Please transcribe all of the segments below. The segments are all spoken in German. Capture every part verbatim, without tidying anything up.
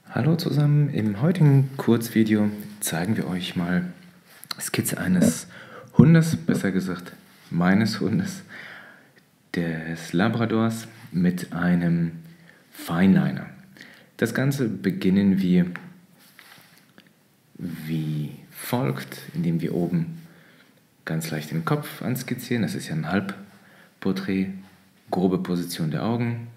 Hallo zusammen, im heutigen Kurzvideo zeigen wir euch mal Skizze eines Hundes, besser gesagt meines Hundes, des Labradors mit einem Fineliner. Das Ganze beginnen wir wie folgt, indem wir oben ganz leicht den Kopf anskizzieren, das ist ja ein Halbporträt, grobe Position der Augen,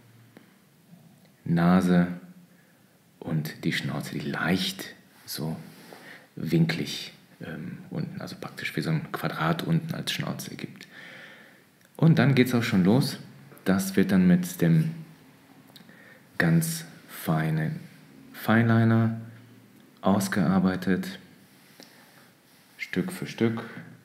Nase und die Schnauze, die leicht so winklig ähm, unten, also praktisch wie so ein Quadrat unten als Schnauze ergibt. Und dann geht es auch schon los. Das wird dann mit dem ganz feinen Fineliner ausgearbeitet, Stück für Stück,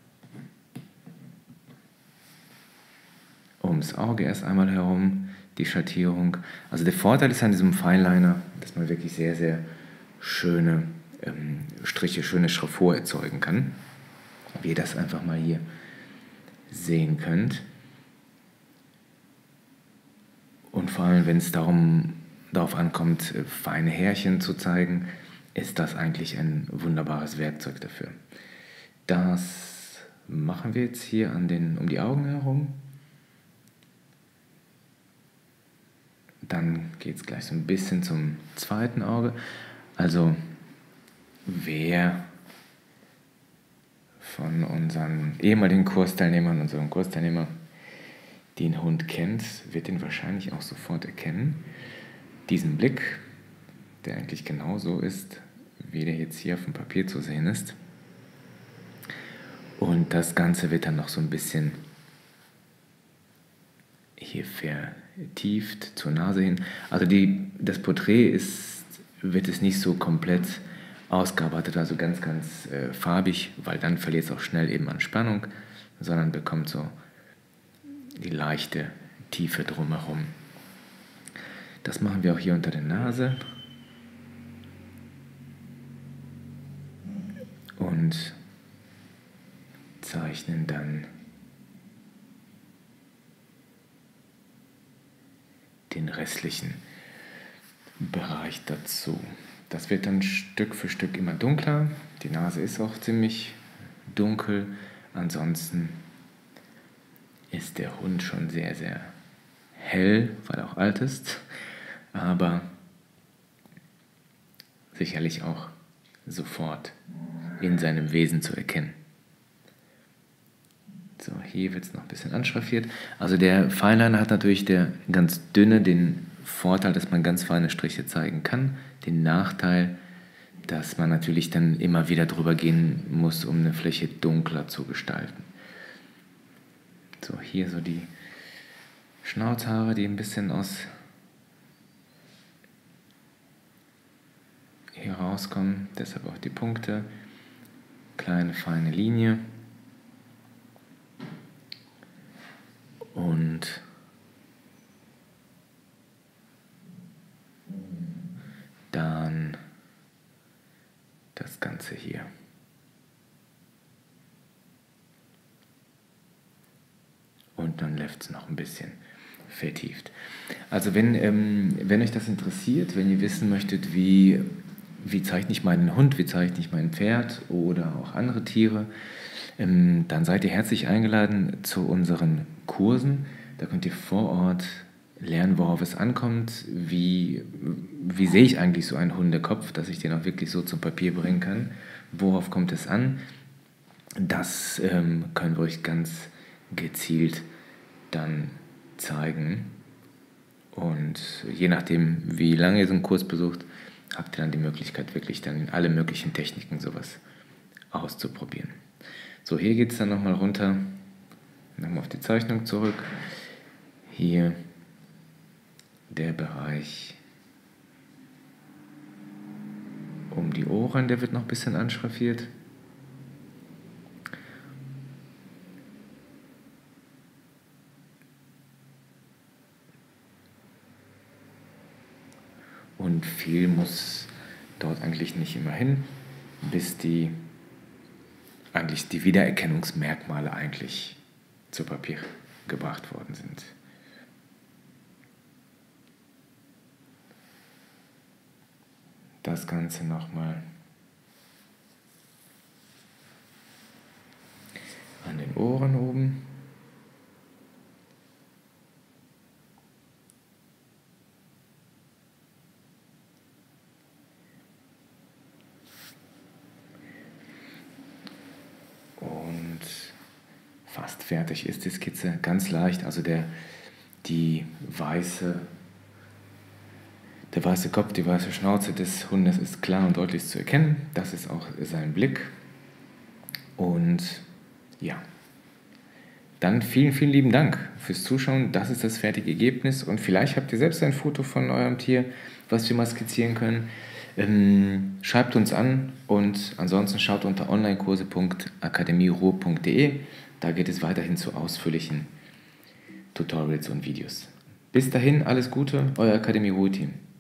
ums Auge erst einmal herum, die Schattierung. Also der Vorteil ist an diesem Fineliner, dass man wirklich sehr, sehr schöne ähm, Striche, schöne Schraffur erzeugen kann. Wie ihr das einfach mal hier sehen könnt. Und vor allem, wenn es darum, darauf ankommt, feine Härchen zu zeigen, ist das eigentlich ein wunderbares Werkzeug dafür. Das machen wir jetzt hier an den, um die Augen herum. Dann geht es gleich so ein bisschen zum zweiten Auge. Also wer von unseren ehemaligen Kursteilnehmern, unseren Kursteilnehmer, den Hund kennt, wird ihn wahrscheinlich auch sofort erkennen. Diesen Blick, der eigentlich genauso ist, wie der jetzt hier auf dem Papier zu sehen ist. Und das Ganze wird dann noch so ein bisschen hier vertieft zur Nase hin. Also die, das Porträt ist, wird es nicht so komplett ausgearbeitet, also ganz, ganz äh, farbig, weil dann verliert es auch schnell eben an Spannung, sondern bekommt so die leichte Tiefe drumherum. Das machen wir auch hier unter der Nase. Und zeichnen dann den restlichen Bereich dazu. Das wird dann Stück für Stück immer dunkler. Die Nase ist auch ziemlich dunkel. Ansonsten ist der Hund schon sehr, sehr hell, weil er auch alt ist, aber sicherlich auch sofort in seinem Wesen zu erkennen. So, hier wird es noch ein bisschen anschraffiert. Also der Fineliner hat natürlich der ganz dünne den Vorteil, dass man ganz feine Striche zeigen kann. Den Nachteil, dass man natürlich dann immer wieder drüber gehen muss, um eine Fläche dunkler zu gestalten. So, hier so die Schnauzhaare, die ein bisschen aus hier rauskommen. Deshalb auch die Punkte. Kleine, feine Linie. Und dann das Ganze hier. Und dann läuft es noch ein bisschen vertieft. Also wenn, ähm, wenn euch das interessiert, wenn ihr wissen möchtet, wie, wie zeichne ich meinen Hund, wie zeichne ich mein Pferd oder auch andere Tiere, ähm, dann seid ihr herzlich eingeladen zu unseren Kursen. Da könnt ihr vor Ort lernen, worauf es ankommt, wie, wie sehe ich eigentlich so einen Hundekopf, dass ich den auch wirklich so zum Papier bringen kann, worauf kommt es an. Das ähm, können wir euch ganz gezielt dann zeigen. Und je nachdem, wie lange ihr so einen Kurs besucht, habt ihr dann die Möglichkeit, wirklich dann in alle möglichen Techniken sowas auszuprobieren. So, hier geht es dann nochmal runter, nochmal auf die Zeichnung zurück. Hier der Bereich um die Ohren, der wird noch ein bisschen anschraffiert. Und viel muss dort eigentlich nicht immer hin, bis die, eigentlich die Wiedererkennungsmerkmale eigentlich zu Papier gebracht worden sind. das Ganze nochmal an den Ohren oben. Und fast fertig ist die Skizze, ganz leicht, also der, die weiße, der weiße Kopf, die weiße Schnauze des Hundes ist klar und deutlich zu erkennen, das ist auch sein Blick. Und ja, dann vielen, vielen lieben Dank fürs Zuschauen, das ist das fertige Ergebnis und vielleicht habt ihr selbst ein Foto von eurem Tier, was wir mal skizzieren können. Ähm, schreibt uns an und ansonsten schaut unter onlinekurse punkt akademieruhr punkt de. Da geht es weiterhin zu ausführlichen Tutorials und Videos. Bis dahin, alles Gute, euer Akademie Ruhr Team.